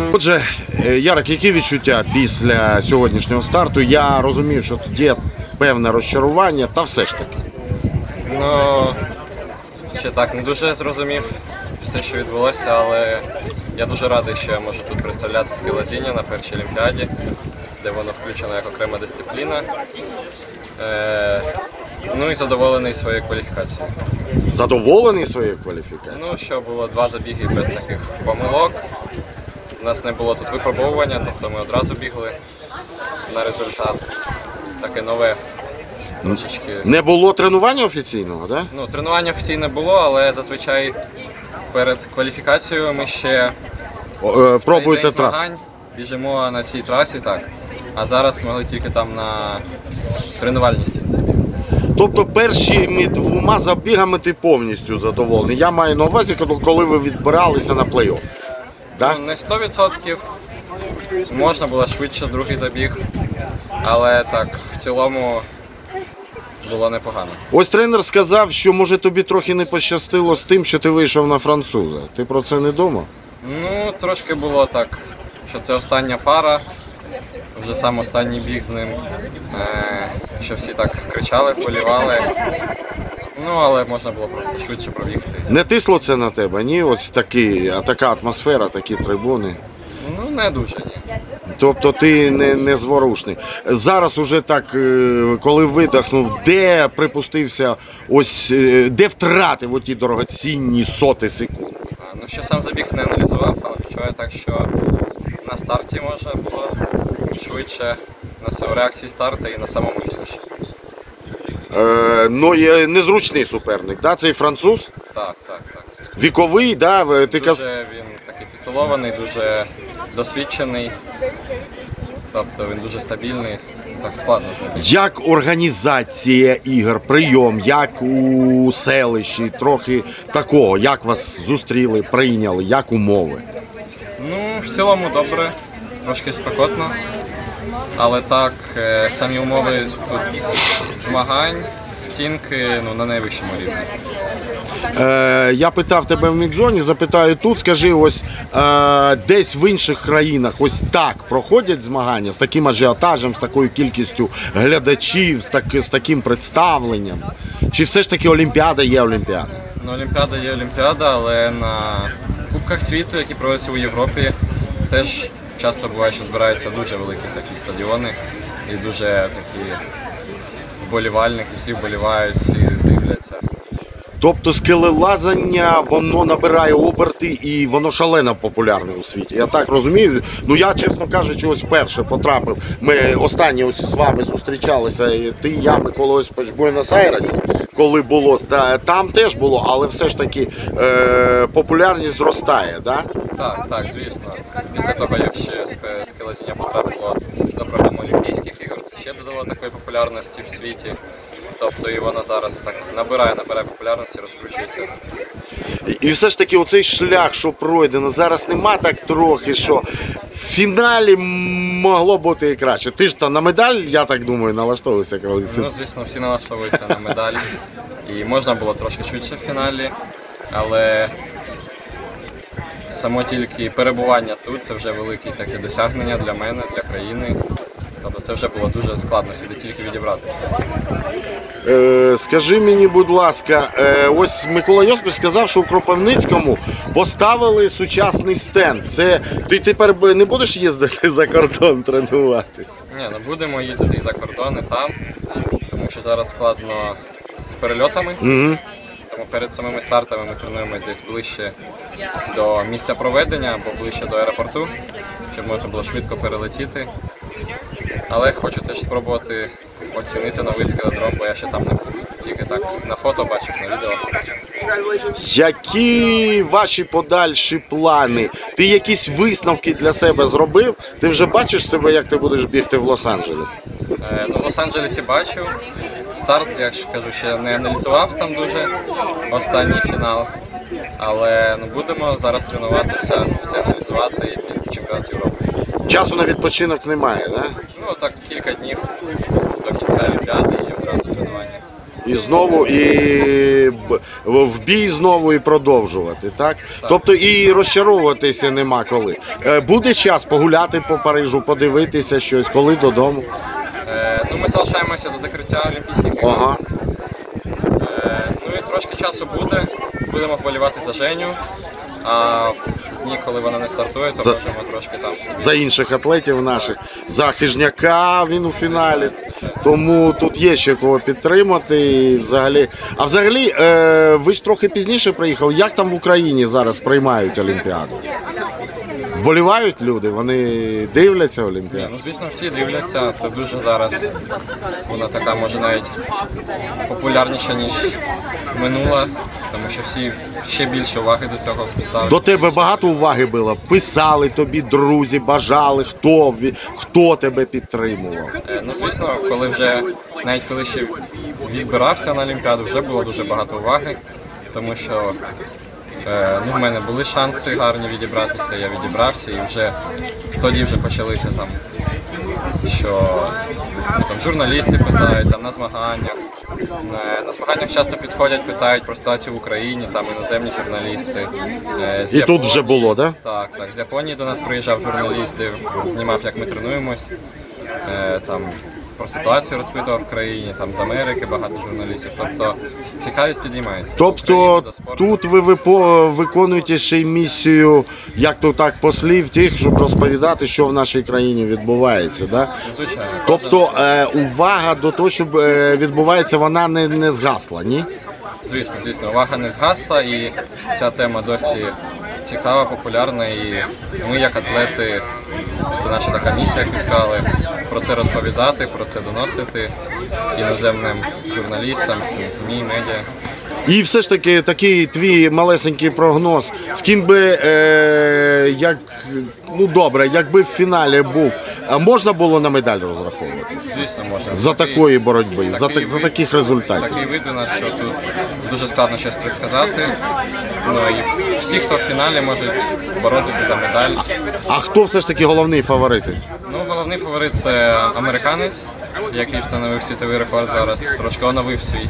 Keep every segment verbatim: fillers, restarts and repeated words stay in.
Отже, Ярик, які відчуття після сьогоднішнього старту? Я розумію, що тут є певне розчарування, та все ж таки. Ну, ще так не дуже зрозумів все, що відбулося, але я дуже радий, що я можу тут представляти скелезіння на першій Олімпіаді, де воно включено як окрема дисципліна. Е, ну і задоволений своєю кваліфікацією. Задоволений своєю кваліфікацією? Ну, що було два забіги без таких помилок. У нас не було тут випробовування, тобто ми одразу бігли на результат. Таке нове трошечки. Не було тренування офіційного, так? Ну, тренування офіційне було, але зазвичай перед кваліфікацією ми ще Да? Пробуєте трасу? Біжимо на цій трасі, так. А зараз могли тільки там на тренувальній стінці бігати. Тобто першими двома забігами ти повністю задоволений. Я маю на увазі, коли ви відбиралися на плей-офф. Да? Ну, не сто відсотків. Можна було швидше другий забіг, але так, в цілому було непогано. Ось тренер сказав, що може тобі трохи не пощастило з тим, що ти вийшов на француза. Ти про це не думав? Ну, трошки було так, що це остання пара, вже сам останній біг з ним, е, що всі так кричали, полівали. Ну, але можна було просто швидше пробігти. Не тисло це на тебе, ні? Ось такі, а така атмосфера, такі трибуни. Ну, не дуже, ні. Тобто ти не, не зворушний. Зараз уже так, коли видихнув, де припустився, ось, де втратив оті дорогоцінні соти секунд? А, ну, ще сам забіг не аналізував, але відчуваю так, що на старті можна було швидше, на реакції старту і на самому фініші. Е, ну, є незручний суперник, да? Цей француз? Так, так, так. Віковий, да? Ти каз... Дуже він такий титулований, дуже досвідчений, тобто він дуже стабільний, так складно з ним. Як організація ігор, прийом, як у селищі, трохи такого, як вас зустріли, прийняли, як умови? Ну, в цілому добре, трошки спекотно, але так, самі умови тут змагань, стінки, ну, на найвищому рівні. Е, я питав тебе в мікзоні, запитаю тут, скажи, ось е, десь в інших країнах ось так проходять змагання з таким ажіотажем, з такою кількістю глядачів, з, так, з таким представленням? Чи все ж таки Олімпіада є Олімпіада? Ну, Олімпіада є Олімпіада, але на Кубках світу, які проводяться у Європі, теж часто буває, що збираються дуже великі такі стадіони і дуже такі вболівальники, всі вболівають, всі дивляться. Тобто скелелазання, воно набирає оберти і воно шалено популярне у світі. Я так розумію. Ну я, чесно кажучи, ось вперше потрапив. Ми останні ось з вами зустрічалися, і ти, я, Микола Осипович, в Буенос-Айресі, коли було. Там теж було, але все ж таки е, популярність зростає, да? Так, так, звісно. Після того, як ще скелезіння потрапило до програми Олімпійських ігор, це ще додало такої популярності в світі. Тобто і вона зараз так набирає, набирає популярності, розкручується. І, і все ж таки оцей шлях, що пройдено, зараз нема так трохи, що в фіналі могло бути і краще. Ти ж та на медаль, я так думаю, налаштовувався коли. Ну, звісно, всі налаштовуються на медаль. І можна було трошки швидше в фіналі, але само тільки перебування тут – це вже велике таке досягнення для мене, для країни. Тобто це вже було дуже складно сюди тільки відібратися. Е, скажи мені, будь ласка, е, ось Микола Йосипович сказав, що у Кропивницькому поставили сучасний стенд. Це ти тепер не будеш їздити за кордон тренуватися? Ні, не будемо їздити і за кордон, і там, тому що зараз складно з перельотами. Угу. Тому перед самими стартами ми тренуємося десь ближче до місця проведення або ближче до аеропорту, щоб можна було швидко перелетіти. Але хочу теж спробувати оцінити новий скеледром, бо я ще там не був. Тільки так на фото бачив, на відео. Які ваші подальші плани? Ти якісь висновки для себе зробив? Ти вже бачиш себе, як ти будеш бігти в Лос-Анджелес? Е, ну, в Лос-Анджелесі бачив. Старт, як кажу, ще не аналізував там дуже, останній фінал. Але ну, будемо зараз тренуватися, все аналізувати і під чемпіонат Європи. Часу на відпочинок немає, так? Ну, так, кілька днів до кінця Олімпіади і одразу тренування. і знову і б- в бій знову і продовжувати, так? Тобто і розчаровуватися нема коли. Е, Буде час погуляти по Парижу, подивитися щось, коли додому. Е, ну, ми залишаємося до закриття Олімпійських ігор. Ага. Е, ну і трошки часу буде. Будемо вболівати за Женю. А в дні, коли вона не стартує, то За- можемо трошки там. За інших атлетів наших. За Хижняка він у фіналі. Тому тут є ще кого підтримати. І взагалі. А взагалі, е, ви ж трохи пізніше приїхали. Як там в Україні зараз приймають Олімпіаду? Вболівають люди, вони дивляться Ні, Олімпіаду. ну звісно, всі дивляться. Це дуже зараз. Вона така, може, навіть популярніша, ніж минула, тому що всі ще більше уваги до цього ставлять. До тебе багато уваги було? Писали тобі друзі, бажали, хто, ві- хто тебе підтримував? Е, Ну, звісно, коли вже, навіть коли ще відбирався на Олімпіаду, вже було дуже багато уваги, тому що е, ну, в мене були шанси гарні відібратися, я відібрався, і вже тоді вже почалися там, що ну, там, журналісти питають там, на змаганнях. Е, На змаганнях часто підходять, питають про ситуацію в Україні, там іноземні журналісти. Е, з І тут вже Японії- було, так? Так, так. З Японії до нас приїжджав журналіст, де знімав, як ми тренуємось. Е, там про ситуацію розпитував в країні, там з Америки багато журналістів. Тобто цікавість підіймається. Тобто Україна до спорту. тут ви випо- виконуєте ще й місію, як то так, послів тих, щоб розповідати, що в нашій країні відбувається, да? Звичайно. Тобто е, увага до того, що е, відбувається, вона не, не згасла, ні? Звісно, звісно, увага не згасла, і ця тема досі цікава, популярна. І ми, як атлети, це наша така місія, як ви сказали, про це розповідати, про це доносити іноземним журналістам, ЗМІ, медіа. І все ж таки такий твій малесенький прогноз. З ким би, е, як, ну добре, якби в фіналі був, а можна було на медаль розраховувати? Звісно, можна. За Такий- такої боротьби, за, такий так- за вид- таких результатів. Такий вид у нас, що тут дуже складно щось предсказати. Ну і всі, хто в фіналі, можуть боротися за медаль. А хто все ж таки головний фаворит? Ну, головний фаворит це американець, який встановив світовий рекорд зараз, трошки оновив свій.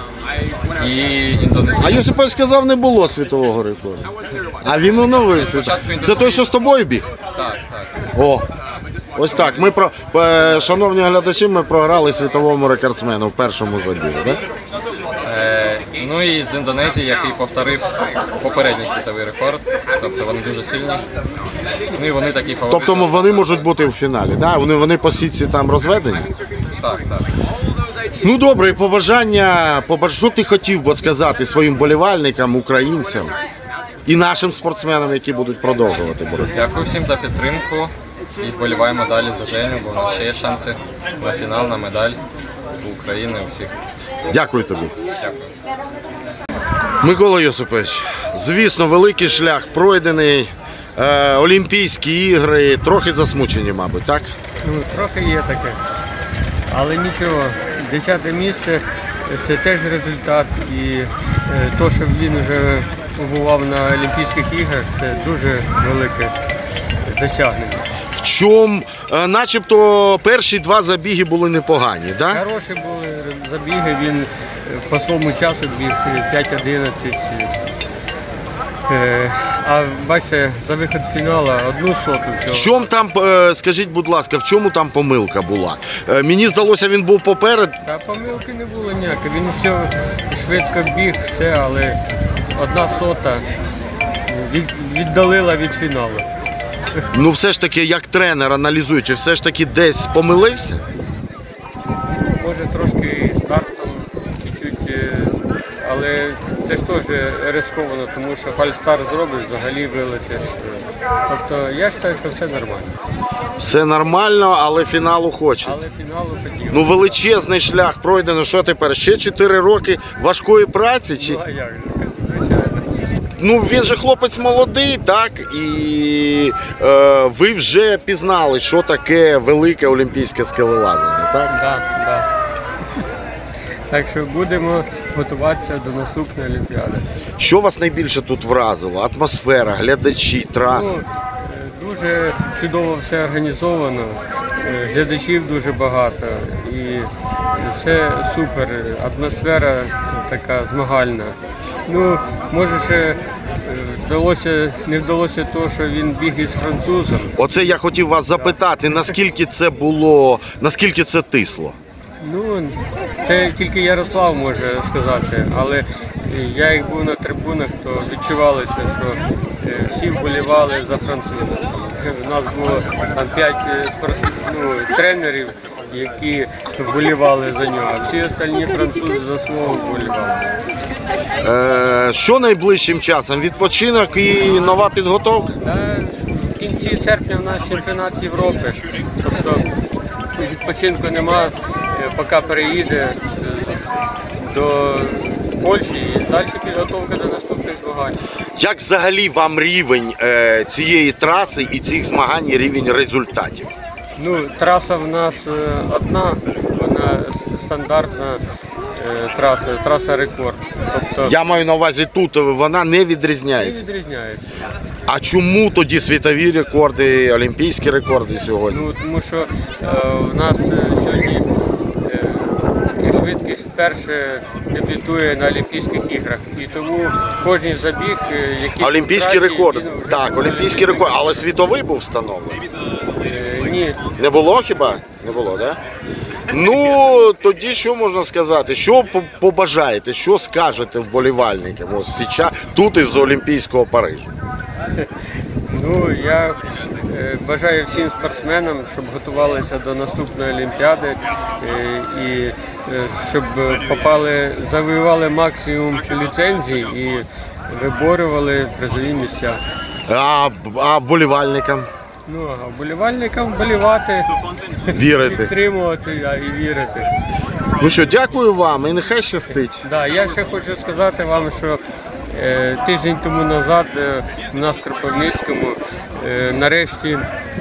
І А індонезієць. Йосипович сказав, не було світового рекорду. А він оновився. Це той, що з тобою біг? Так, так. О, ось так. Ми про е, шановні глядачі, ми програли світовому рекордсмену в першому забігу. Да? Е, ну і з Індонезії, який повторив попередній світовий рекорд. Тобто вони дуже сильні. Ну і вони такі фаворити. Тобто вони можуть бути в фіналі. Да? Вони, вони по сітці там розведені. Так, так. Ну добре, і побажання, побаж... що ти хотів би сказати своїм болівальникам, українцям і нашим спортсменам, які будуть продовжувати боротьбу? Дякую всім за підтримку і вболіваємо далі за Женю, бо у нас ще є шанси на фінал, на медаль у України, у всіх. Дякую тобі. Дякую. Микола Йосипович, звісно, великий шлях пройдений, е, Олімпійські ігри, трохи засмучені, мабуть, так? Ну, трохи є таке. Але нічого, десяте місце це теж результат. І е, то, що він вже побував на Олімпійських іграх, це дуже велике досягнення. В чому, е, начебто, перші два забіги були непогані, так? Хороші були забіги, він е, по своєму часу біг п'ять одинадцять. Е, А бачите, за вихід з фіналу одну соту В всього. чому там, е, скажіть, будь ласка, в чому там помилка була? Е, Мені здалося, він був поперед. Та помилки не було ніякої. Він все швидко біг, все, але одна сота від, віддалила від фіналу. Ну, все ж таки, як тренер, аналізуючи, все ж таки десь помилився? Може трошки стартом, чуть-чуть, е, але це ж теж ризиковано, тому що фальстарт зробиш, взагалі вилетиш. Тобто я вважаю, що все нормально. Все нормально, але фіналу хочеться. Але фіналу хотів. Ну, величезний шлях пройдено. Що тепер? Ще чотири роки важкої праці? Чи... Ну, а як же, звичайно. Ну, він же хлопець молодий, так? І е, ви вже пізнали, що таке велике олімпійське скелелазання, так? Да, да. Так що будемо готуватися до наступної Олімпіади. Що вас найбільше тут вразило? Атмосфера, глядачі, траси? Ну, е, дуже чудово все організовано. е, глядачів дуже багато. І це супер. Атмосфера така змагальна. Ну, може ще е, вдалося, не вдалося то, що він біг із французом. Оце я хотів вас запитати, наскільки це було, наскільки це тисло? Ну, це тільки Ярослав може сказати, але я як був на трибунах, то відчувалося, що е, всі вболівали за француза. У нас було там п'ять ну, тренерів, які вболівали за нього, а всі остальні французи за свого вболівали. Е, що найближчим часом? Відпочинок і нова підготовка? Та в кінці серпня в нас чемпіонат Європи, тобто відпочинку нема, поки переїде е, до Польщі і далі підготовка до наступних змагань. Як взагалі вам рівень е, цієї траси і цих змагань, і рівень результатів? Ну, траса в нас е, одна, вона с- стандартна е, траса, траса рекорд. Тобто Я маю на увазі тут, вона не не відрізняється. відрізняється. А чому тоді світові рекорди, олімпійські рекорди сьогодні? Ну, тому що е, в нас е, сьогодні е, швидкість вперше дебютує на Олімпійських іграх. І тому кожен забіг, е, який Олімпійський кращий, рекорд. він вже Так, був олімпійський рекорд, але світовий був встановлений. Е, Ні, Не було хіба? Не було, так? Да? Ну, тоді що можна сказати? Що по- побажаєте, що скажете вболівальникам ось зараз, тут із Олімпійського Парижу? ну я е, бажаю всім спортсменам, щоб готувалися до наступної Олімпіади е, і е, щоб попали, завоювали максимум ліцензій і виборювали призові місця. А, а вболівальникам Ну, а вболівальникам вболівати, вірити? підтримувати а, і вірити. Ну що, дякую вам і нехай щастить. Да, я ще хочу сказати вам, що е, тиждень тому назад е, у нас в Кропивницькому е, нарешті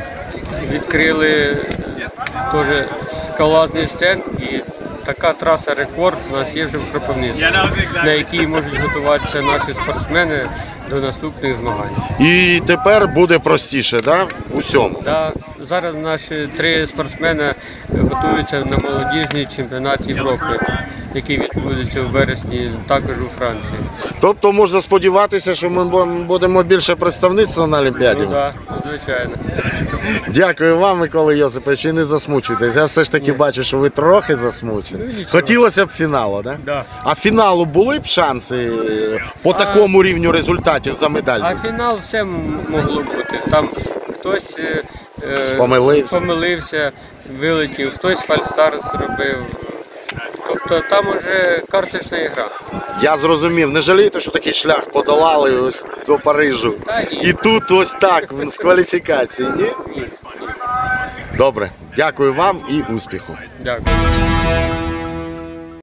відкрили теж скалазний стенд і така траса рекорд у нас є вже в Кропивницькому, на якій можуть готуватися наші спортсмени до наступних змагань. І тепер буде простіше, да? В усьому. Да, зараз наші три спортсмени готуються на молодіжний чемпіонат Європи, який відбудеться у вересні також у Франції. Тобто можна сподіватися, що ми бу- будемо більше представництва на Олімпіаді. Ну так, звичайно. Дякую вам, Микола Йосипович, і не засмучуйтесь. Я все ж таки бачу, що ви трохи засмучені. Ну, нічого. Хотілося б фіналу, да? Да. А фіналу були б шанси по такому рівню результатів за медаль? А фінал все м- могло бути. Там хтось е, е, Помилився. помилився, вилетів, хтось фальстарт зробив. Тобто там уже карточна гра. Я зрозумів. Не жалієте, що такий шлях подолали ось до Парижу? Та ні. І тут ось так, в кваліфікації, ні? Ні. Добре. Дякую вам і успіху. Дякую.